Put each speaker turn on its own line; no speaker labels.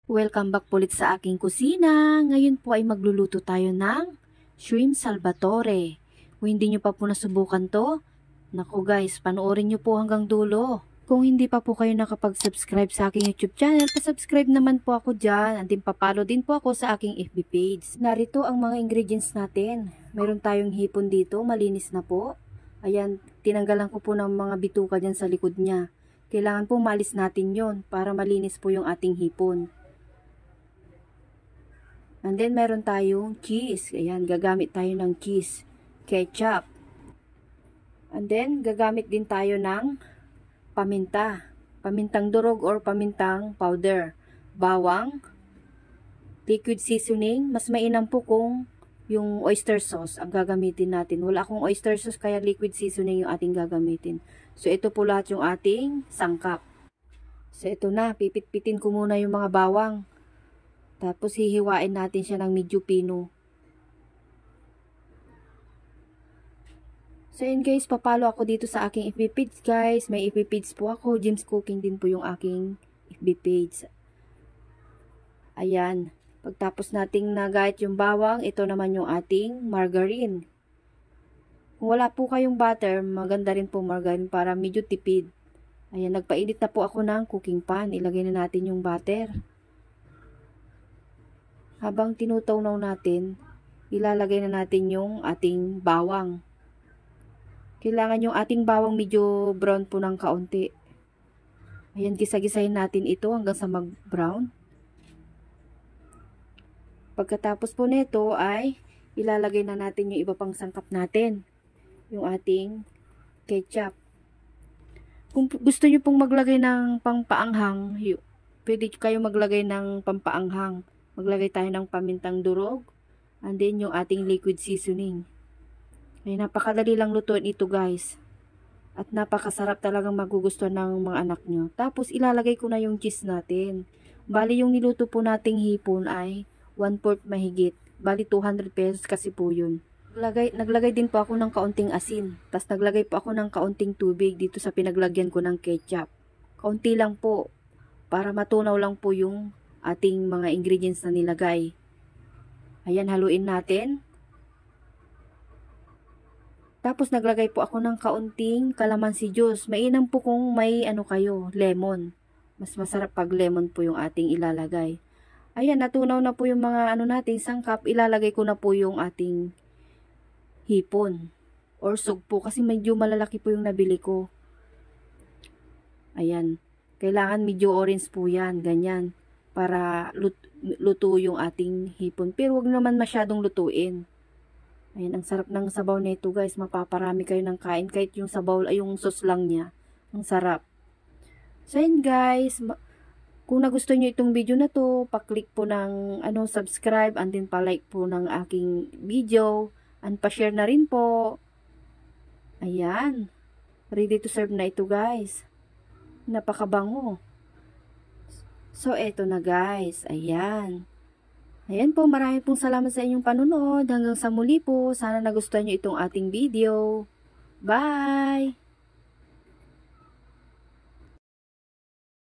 Welcome back ulit sa aking kusina. Ngayon po ay magluluto tayo ng shrimp salvatore. Kung hindi nyo pa po nasubukan to, naku guys, panoorin nyo po hanggang dulo. Kung hindi pa po kayo nakapag-subscribe sa aking YouTube channel, pa-subscribe naman po ako dyan. And then papalo din po ako sa aking FB page. Narito ang mga ingredients natin. Meron tayong hipon dito, malinis na po. Ayan, tinanggalan ko po ng mga bituka dyan sa likod niya. Kailangan po malis natin yon para malinis po yung ating hipon. And then, meron tayong cheese. Ayan, gagamit tayo ng cheese. Ketchup. And then, gagamit din tayo ng paminta. Pamintang durog or pamintang powder. Bawang. Liquid seasoning. Mas mainam po kung yung oyster sauce ang gagamitin natin. Wala akong oyster sauce kaya liquid seasoning yung ating gagamitin. So, ito po lahat yung ating sangkap. So, ito na. Pipit-pitin ko muna yung mga bawang. Tapos hihiwain natin siya ng medyo pino. So yun guys, papalo ako dito sa aking FB page guys. May FB page po ako. Jim's Cooking din po yung aking FB page. Ayan. Pagtapos nating nagahit yung bawang, ito naman yung ating margarine. Kung wala po kayong butter, maganda rin po margarine para medyo tipid. Ayan, nagpainit na po ako ng cooking pan. Ilagay na natin yung butter. Habang tinutawnaw natin, ilalagay na natin yung ating bawang. Kailangan yung ating bawang medyo brown po ng kaunti. Ayan, gisa-gisahin natin ito hanggang sa mag-brown. Pagkatapos po nito ay ilalagay na natin yung iba pang sangkap natin. Yung ating ketchup. Kung gusto nyo pong maglagay ng pampaanghang, pwede kayo maglagay ng pampaanghang. Maglagay tayo ng pamintang durog. And then yung ating liquid seasoning. Ay, napakadali lang lutuin ito guys. At napakasarap talagang magugustuhan ng mga anak nyo. Tapos ilalagay ko na yung cheese natin. Bali yung niluto po nating hipon ay 1/4 mahigit. Bali 200 pesos kasi po yun. Naglagay din po ako ng kaunting asin. Tapos naglagay po ako ng kaunting tubig dito sa pinaglagyan ko ng ketchup. Kaunti lang po. Para matunaw lang po yung ating mga ingredients na nilagay. Ayan, haluin natin. Tapos naglagay po ako ng kaunting calamansi juice. Mainam po kung may lemon. Mas masarap pag lemon po yung ating ilalagay. Ayan, natunaw na po yung mga nating sangkap. Ilalagay ko na po yung ating hipon or sugpo kasi medyo malalaki po yung nabili ko. Ayan, kailangan medyo orange po yan, ganyan. Para luto yung ating hipon. Pero wag naman masyadong lutuin. Ayan, ang sarap ng sabaw nito guys. Mapaparami kayo ng kain. Kahit yung sabaw ay yung sauce lang niya. Ang sarap. So yun guys. Kung nagustuhan nyo itong video na to, pa-click po ng subscribe and then pa-like po ng aking video. And pa-share na rin po. Ayan. Ready to serve na ito guys. Napakabango. So, eto na guys. Ayan. Ayan po, maraming pong salamat sa inyong panunod. Hanggang sa muli po. Sana nagustuhan nyo itong ating video. Bye!